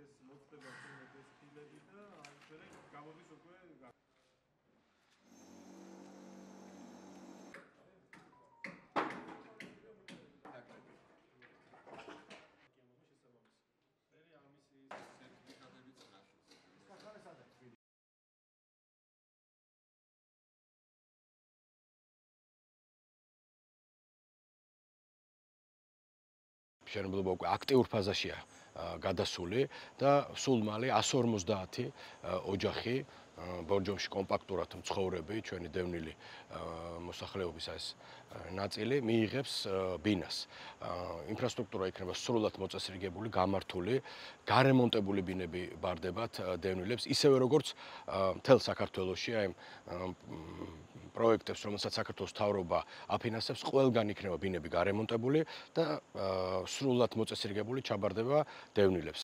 მშენებლობა უკვე აქტიურ ფაზაშია გადასული და სულ მალე 150 ოჯახი ბორჯომში კომპაქტურად მცხოვრები ჩვენი დევნილი მოსახლეობის ეს ნაწილი მიიღებს ბინას. ინფრასტრუქტურა იქნება სრულად მოწესრიგებული, გამართული, გარემონტებული ბინები ბარდებათ დევნილებს, ისევე როგორც მთელ საქართველოში აი პროექტებს, რომელსაც საქართველოს მთავრობა აფინანსებს, ყველგან იქნება ბინები გარემონტებული და სრულად მოწესრიგებული ჩაბარდება დევნილებს.